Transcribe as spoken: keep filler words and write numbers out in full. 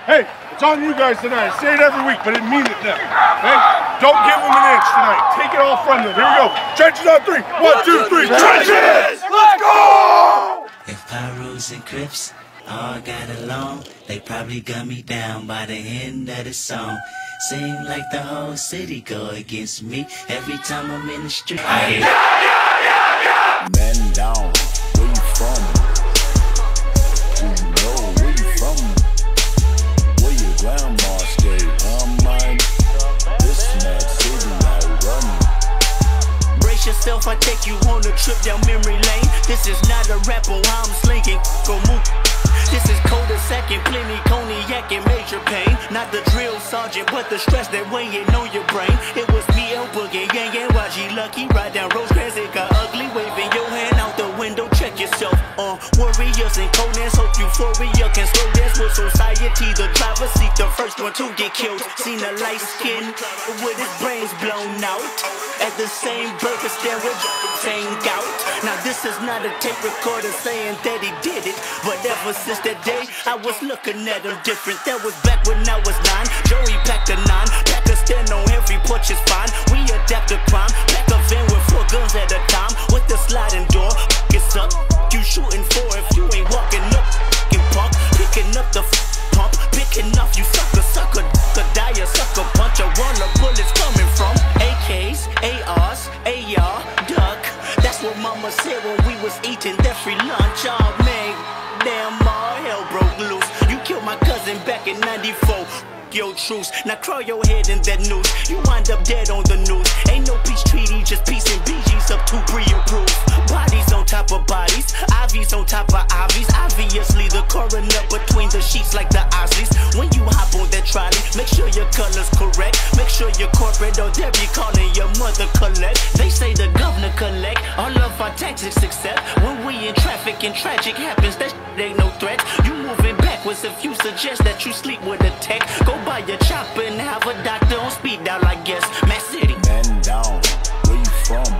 Hey, it's on you guys tonight. I say it every week, but I mean it now. Okay? Don't give them an inch tonight. Take it all from them. Here we go. Trenches on three. One, two, three. Trenches! Let's go! If Pyrus and Crips all got along, they probably gun me down by the end of the song. Seem like the whole city go against me every time I'm in the street. I hear yeah, yeah, yeah, yeah. Men down, where you from? Do you know where you from? Where your grandma stayed? I'm mine. This mad city I run. Brace yourself, I take you on a trip down memory lane. This is not a rap on how I'm slinking. Go move. This is cold a second, plenty cognac and major pain. Not the drill sergeant, but the stress that weighing on your brain. It was me, El Boogie, Yang Yang, Y G Lucky. Ride down Rosecrans, it got ugly. Waving your hand out the window, check yourself. Uh, warriors and Conans, hope euphoria can slow dance with society. The driver seat, the first one to get killed. Seen a light skin with his brains blown out. At the same burger stand with same gout. Now this is not a tape recorder saying that he did it, but ever since that day, I was looking at him different. That was back when I was nine. Joey packed a nine, pack a stand on every porch is fine. We adapt to crime, pack a van with four guns at a time. With the sliding door, it's up. You shooting for if you ain't walking up, f***ing punk. Picking up the f pump, picking up you sucker, sucker, the die, sucker punch. A run of bullets coming from A Ks, A Rs, A R, duck. That's what mama said when we was eating that free lunch. Oh man, damn, all hell broke loose. You killed my cousin back in ninety-four. Your truce, now crawl your head in that noose. You wind up dead on the news. Ain't no peace treaty, just peace and B Gs up to pre-approved. Bodies on top of bodies, I Vs on top of I Vs. Obviously the coroner between the sheets like the Osleys. When you hop on that trolley, make sure your color's correct. Make sure you're corporate or they'll be calling your mother collect. They say the governor collect all of our taxes except when we in traffic and tragic happens. That ain't no threat. You moving backwards if you suggest that you sleep with a tech. Go buy your chopper and have a doctor on speed dial, I guess. Mass City. Men down, where you from?